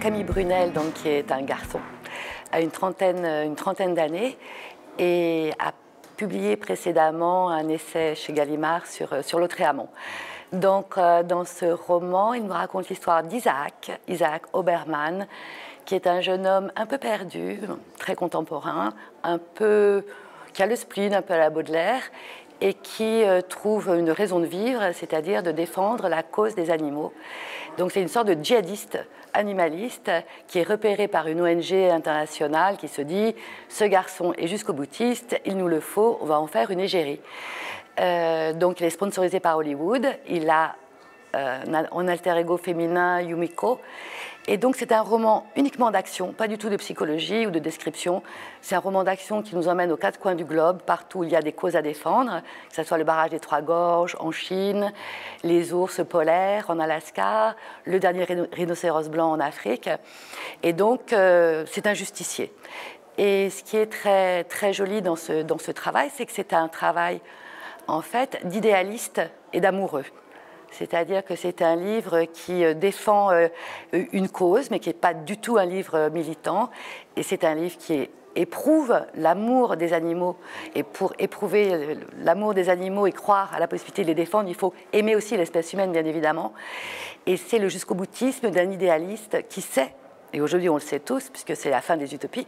Camille Brunel, donc, qui est un garçon, a une trentaine d'années et a publié précédemment un essai chez Gallimard sur Lautréamont. Donc, dans ce roman, il nous raconte l'histoire Isaac Obermann, qui est un jeune homme un peu perdu, très contemporain, qui a le spleen un peu à la Baudelaire, et qui trouve une raison de vivre, c'est-à-dire de défendre la cause des animaux. Donc c'est une sorte de djihadiste animaliste qui est repéré par une ONG internationale qui se dit « ce garçon est jusqu'au boutiste, il nous le faut, on va en faire une égérie ». Donc il est sponsorisé par Hollywood, il a en alter ego féminin Yumiko. Et donc c'est un roman uniquement d'action, pas du tout de psychologie ou de description. C'est un roman d'action qui nous emmène aux quatre coins du globe, partout où il y a des causes à défendre, que ce soit le barrage des Trois Gorges en Chine, les ours polaires en Alaska, le dernier rhinocéros blanc en Afrique. Et donc c'est un justicier. Et ce qui est très, très joli dans ce travail, c'est que c'est un travail en fait d'idéaliste et d'amoureux. C'est-à-dire que c'est un livre qui défend une cause, mais qui n'est pas du tout un livre militant. Et c'est un livre qui éprouve l'amour des animaux. Et pour éprouver l'amour des animaux et croire à la possibilité de les défendre, il faut aimer aussi l'espèce humaine, bien évidemment. Et c'est le jusqu'au-boutisme d'un idéaliste qui sait, et aujourd'hui on le sait tous, puisque c'est la fin des utopies,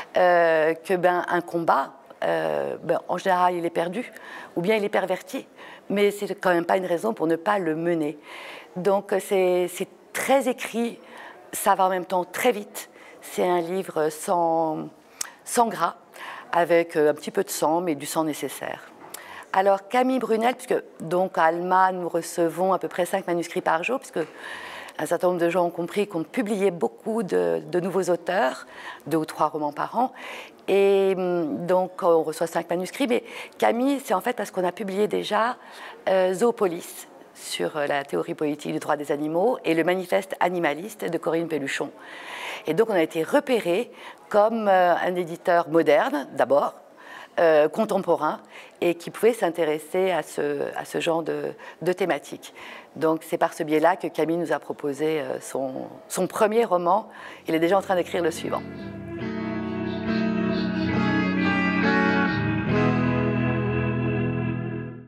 un combat, en général, il est perdu, ou bien il est perverti, mais c'est quand même pas une raison pour ne pas le mener. Donc c'est très écrit, ça va en même temps très vite. C'est un livre sans gras, avec un petit peu de sang, mais du sang nécessaire. Alors Camille Brunel, puisque donc à Alma, nous recevons à peu près 5 manuscrits par jour, puisque un certain nombre de gens ont compris qu'on publiait beaucoup de nouveaux auteurs, 2 ou 3 romans par an. Et donc, on reçoit 5 manuscrits. Mais Camille, c'est en fait parce qu'on a publié déjà Zoopolis sur la théorie politique du droit des animaux et le manifeste animaliste de Corinne Pelluchon. Et donc, on a été repéré comme un éditeur moderne, d'abord, contemporain, et qui pouvait s'intéresser à ce genre de thématique. Donc c'est par ce biais-là que Camille nous a proposé son premier roman. Il est déjà en train d'écrire le suivant.